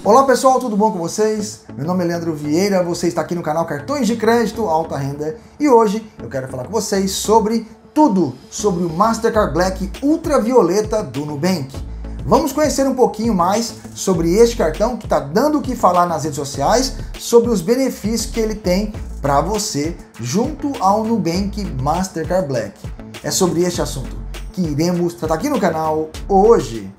Olá pessoal, tudo bom com vocês? Meu nome é Leandro Vieira, você está aqui no canal Cartões de Crédito Alta Renda e hoje eu quero falar com vocês sobre tudo sobre o Mastercard Black Ultravioleta do Nubank. Vamos conhecer um pouquinho mais sobre este cartão que está dando o que falar nas redes sociais, sobre os benefícios que ele tem para você junto ao Nubank Mastercard Black. É sobre este assunto que iremos tratar aqui no canal hoje.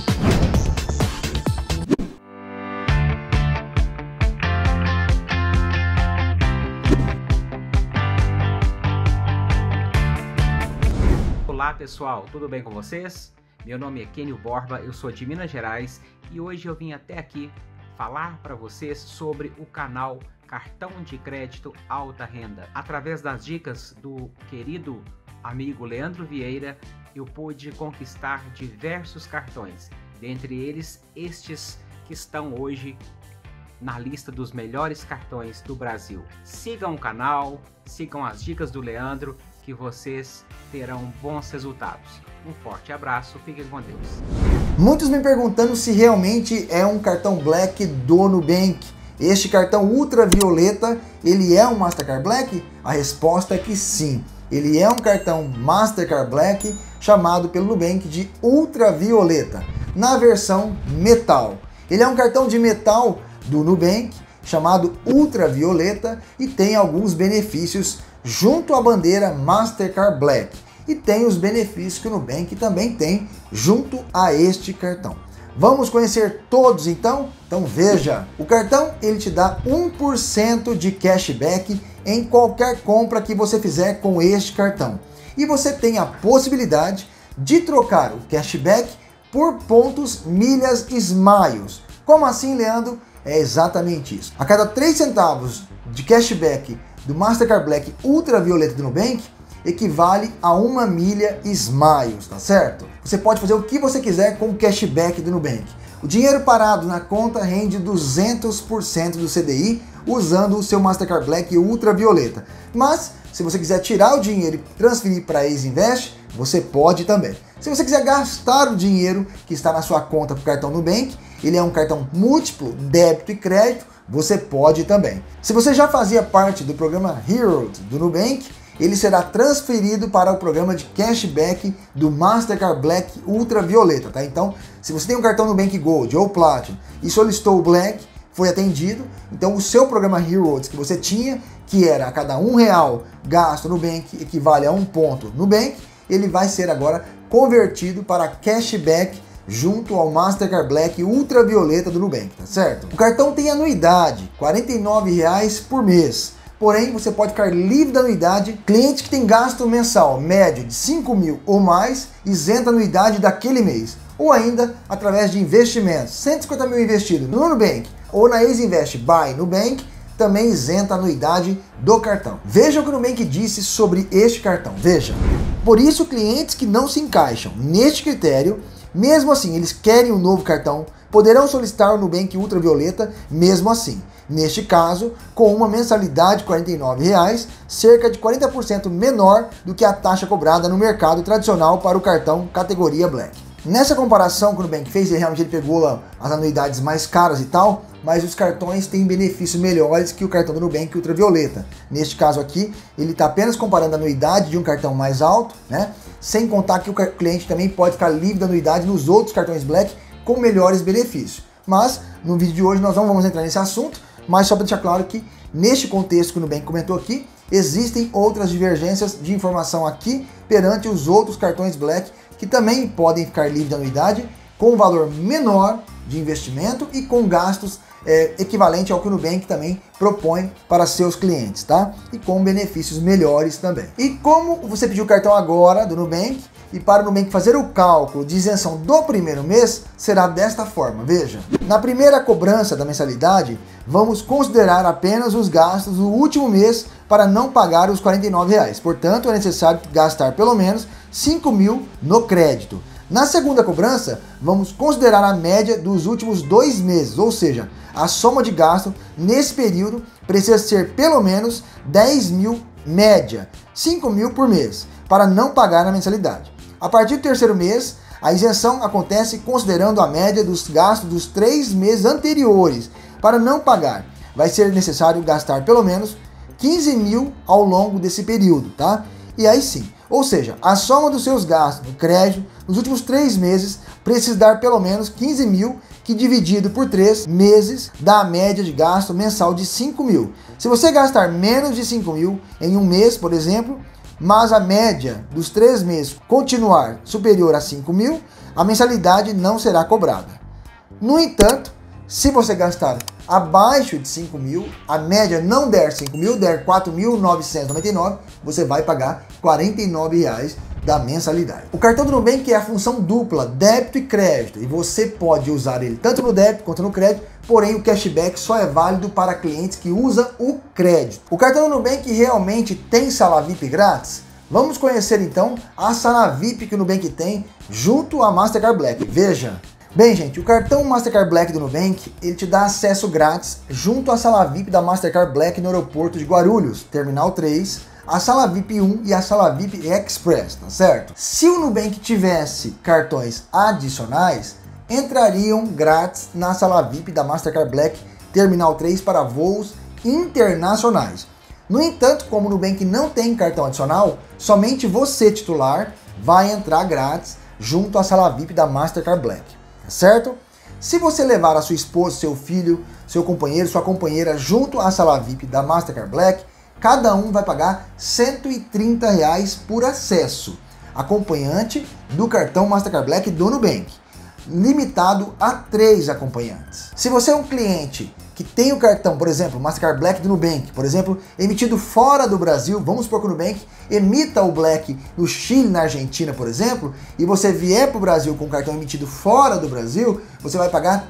Olá pessoal, tudo bem com vocês? Meu nome é Kenio Borba, eu sou de Minas Gerais e hoje eu vim até aqui falar para vocês sobre o canal Cartão de Crédito Alta Renda. Através das dicas do querido amigo Leandro Vieira, eu pude conquistar diversos cartões, dentre eles estes que estão hoje na lista dos melhores cartões do Brasil. Sigam o canal, sigam as dicas do Leandro, que vocês terão bons resultados. Um forte abraço, fiquem com Deus. Muitos me perguntando se realmente é um cartão Black do Nubank. Este cartão ultravioleta, ele é um Mastercard Black? A resposta é que sim. Ele é um cartão Mastercard Black chamado pelo Nubank de ultravioleta, na versão metal. Ele é um cartão de metal do Nubank chamado ultravioleta e tem alguns benefícios junto à bandeira Mastercard Black. E tem os benefícios que o Nubank também tem junto a este cartão. Vamos conhecer todos então? Então veja, o cartão ele te dá 1% de cashback em qualquer compra que você fizer com este cartão. E você tem a possibilidade de trocar o cashback por pontos milhas Smiles. Como assim, Leandro? É exatamente isso. A cada 3 centavos de cashback do Mastercard Black Ultravioleta do Nubank equivale a 1 milha Smiles, tá certo? Você pode fazer o que você quiser com o cashback do Nubank. O dinheiro parado na conta rende 200% do CDI usando o seu Mastercard Black Ultravioleta. Mas, se você quiser tirar o dinheiro e transferir para a Easyinvest, você pode também. Se você quiser gastar o dinheiro que está na sua conta para o cartão Nubank, ele é um cartão múltiplo, débito e crédito, você pode também. Se você já fazia parte do programa Heroes do Nubank, ele será transferido para o programa de cashback do Mastercard Black Ultravioleta, tá? Então, se você tem um cartão Nubank Gold ou Platinum e solicitou o Black, foi atendido, então o seu programa Heroes que você tinha, que era a cada R$1 gasto no Nubank equivale a 1 ponto no Nubank, ele vai ser agora convertido para cashback junto ao Mastercard Black Ultravioleta do Nubank, tá certo? O cartão tem anuidade, R$ 49,00 por mês. Porém, você pode ficar livre da anuidade. Cliente que tem gasto mensal médio de 5 mil ou mais, isenta a anuidade daquele mês. Ou ainda, através de investimentos, 150 mil investido no Nubank ou na Easyinvest by Nubank, também isenta a anuidade do cartão. Veja o que o Nubank disse sobre este cartão, veja. Por isso, clientes que não se encaixam neste critério, mesmo assim eles querem um novo cartão, poderão solicitar o Nubank Ultravioleta mesmo assim. Neste caso, com uma mensalidade de R$ 49,00, cerca de 40% menor do que a taxa cobrada no mercado tradicional para o cartão categoria Black. Nessa comparação que o Nubank fez, ele pegou as anuidades mais caras e tal, mas os cartões têm benefícios melhores que o cartão do Nubank Ultravioleta. Neste caso aqui, ele está apenas comparando a anuidade de um cartão mais alto, né? Sem contar que o cliente também pode ficar livre da anuidade nos outros cartões Black com melhores benefícios. Mas no vídeo de hoje nós não vamos entrar nesse assunto, mas só para deixar claro que neste contexto que o Nubank comentou aqui, existem outras divergências de informação aqui perante os outros cartões Black que também podem ficar livres da anuidade com um valor menor de investimento e com gastos equivalente ao que o Nubank também propõe para seus clientes, tá? E com benefícios melhores também. E como você pediu o cartão agora do Nubank, e para o Nubank fazer o cálculo de isenção do primeiro mês, será desta forma, veja. Na primeira cobrança da mensalidade, vamos considerar apenas os gastos do último mês para não pagar os R$ 49,00. Portanto, é necessário gastar pelo menos 5 mil no crédito. Na segunda cobrança, vamos considerar a média dos últimos 2 meses, ou seja, a soma de gasto nesse período precisa ser pelo menos 10 mil média, 5 mil por mês, para não pagar a mensalidade. A partir do terceiro mês, A isenção acontece considerando a média dos gastos dos 3 meses anteriores. Para não pagar, vai ser necessário gastar pelo menos 15 mil ao longo desse período, tá? E aí sim, ou seja, a soma dos seus gastos no crédito nos últimos 3 meses precisa dar pelo menos 15 mil, que dividido por 3 meses dá a média de gasto mensal de 5 mil. Se você gastar menos de 5 mil em um mês, por exemplo, mas a média dos 3 meses continuar superior a 5 mil, a mensalidade não será cobrada. No entanto, se você gastar abaixo de 5 mil, a média não der 5 mil, der 4.999, você vai pagar R$ 49,00 da mensalidade. O cartão do Nubank é a função dupla, débito e crédito, e você pode usar ele tanto no débito quanto no crédito, porém o cashback só é válido para clientes que usam o crédito. O cartão do Nubank realmente tem sala VIP grátis? Vamos conhecer então a sala VIP que o Nubank tem junto à Mastercard Black. Veja! Bem, gente, o cartão Mastercard Black do Nubank, ele te dá acesso grátis junto à sala VIP da Mastercard Black no aeroporto de Guarulhos, Terminal 3, a sala VIP 1 e a sala VIP Express, tá certo? Se o Nubank tivesse cartões adicionais, entrariam grátis na sala VIP da Mastercard Black Terminal 3 para voos internacionais. No entanto, como o Nubank não tem cartão adicional, somente você, titular, vai entrar grátis junto à sala VIP da Mastercard Black. Certo? Se você levar a sua esposa, seu filho, seu companheiro, sua companheira junto à sala VIP da Mastercard Black, cada um vai pagar R$ 130,00 por acesso, acompanhante do cartão Mastercard Black do Nubank, limitado a 3 acompanhantes. Se você é um cliente que tem o cartão, por exemplo, Mastercard Black do Nubank, por exemplo, emitido fora do Brasil, vamos supor que o Nubank emita o Black no Chile, na Argentina, por exemplo, e você vier para o Brasil com o cartão emitido fora do Brasil, você vai pagar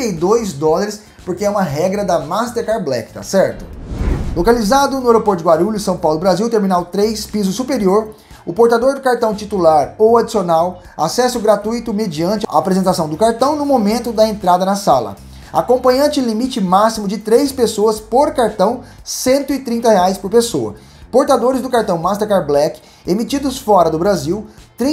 $32, porque é uma regra da Mastercard Black, tá certo? Localizado no aeroporto de Guarulhos, São Paulo, Brasil, Terminal 3, piso superior, o portador do cartão titular ou adicional, acesso gratuito mediante a apresentação do cartão no momento da entrada na sala. Acompanhante limite máximo de 3 pessoas por cartão, R$ 130,00 por pessoa. Portadores do cartão Mastercard Black emitidos fora do Brasil,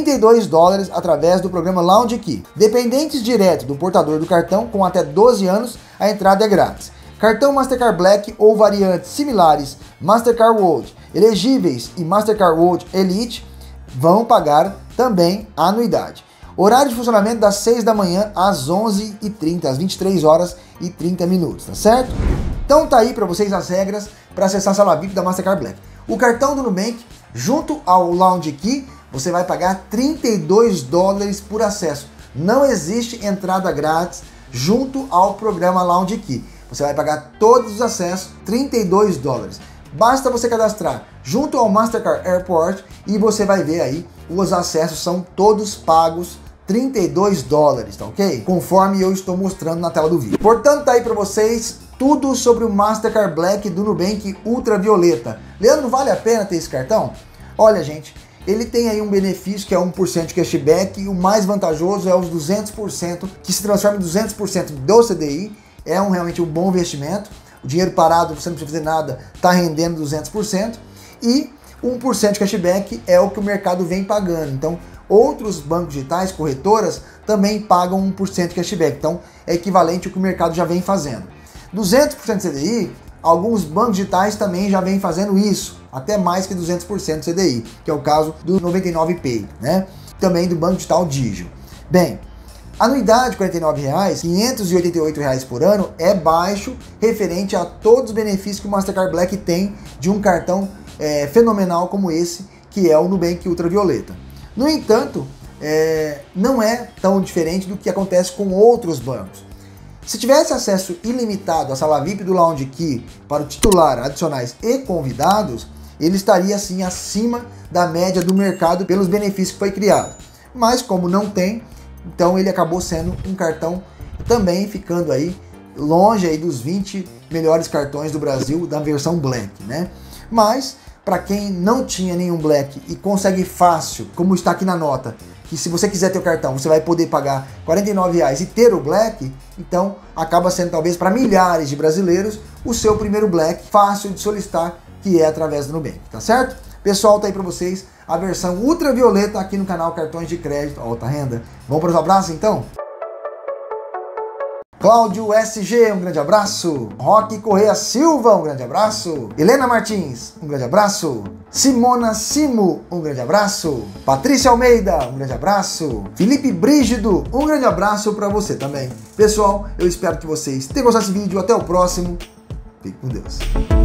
$32 através do programa Lounge Key. Dependentes direto do portador do cartão com até 12 anos, a entrada é grátis. Cartão Mastercard Black ou variantes similares, Mastercard World, elegíveis e Mastercard World Elite vão pagar também a anuidade. Horário de funcionamento das 6 da manhã às 11h30, às 23h30, tá certo? Então tá aí para vocês as regras para acessar a sala VIP da Mastercard Black. O cartão do Nubank, junto ao Lounge Key, você vai pagar $32 por acesso. Não existe entrada grátis junto ao programa Lounge Key. Você vai pagar todos os acessos, $32. Basta você cadastrar junto ao Mastercard Airport e você vai ver aí, os acessos são todos pagos, $32, tá ok? Conforme eu estou mostrando na tela do vídeo. Portanto, tá aí para vocês tudo sobre o Mastercard Black do Nubank Ultravioleta. Leandro, vale a pena ter esse cartão? Olha, gente, ele tem aí um benefício que é 1% de cashback e o mais vantajoso é os 200%, que se transforma em 200% do CDI. É realmente um bom investimento. O dinheiro parado, você não precisa fazer nada, está rendendo 200%. E 1% de cashback é o que o mercado vem pagando. Então, outros bancos digitais, corretoras, também pagam 1% de cashback. Então, é equivalente ao que o mercado já vem fazendo. 200% de CDI, alguns bancos digitais também já vêm fazendo isso. Até mais que 200% de CDI, que é o caso do 99Pay, né? Também do banco digital Digio. Bem, anuidade de R$ 49,00, R$ 588,00 por ano é baixo referente a todos os benefícios que o Mastercard Black tem de um cartão fenomenal como esse, que é o Nubank Ultravioleta. No entanto, não é tão diferente do que acontece com outros bancos. Se tivesse acesso ilimitado à sala VIP do Lounge Key para o titular, adicionais e convidados, ele estaria assim acima da média do mercado pelos benefícios que foi criado. Mas como não tem, então ele acabou sendo um cartão também ficando aí longe aí dos 20 melhores cartões do Brasil da versão Black, né? Mas para quem não tinha nenhum Black e consegue fácil, como está aqui na nota, que se você quiser ter o cartão, você vai poder pagar R$ 49,00 e ter o Black, então acaba sendo talvez para milhares de brasileiros o seu primeiro Black fácil de solicitar, que é através do Nubank, tá certo? Pessoal, tá aí para vocês a versão ultravioleta aqui no canal Cartões de Crédito Alta Renda. Vamos para os abraços então? Cláudio SG, um grande abraço. Roque Correia Silva, um grande abraço. Helena Martins, um grande abraço. Simona Simo, um grande abraço. Patrícia Almeida, um grande abraço. Felipe Brígido, um grande abraço para você também. Pessoal, eu espero que vocês tenham gostado desse vídeo. Até o próximo. Fique com Deus.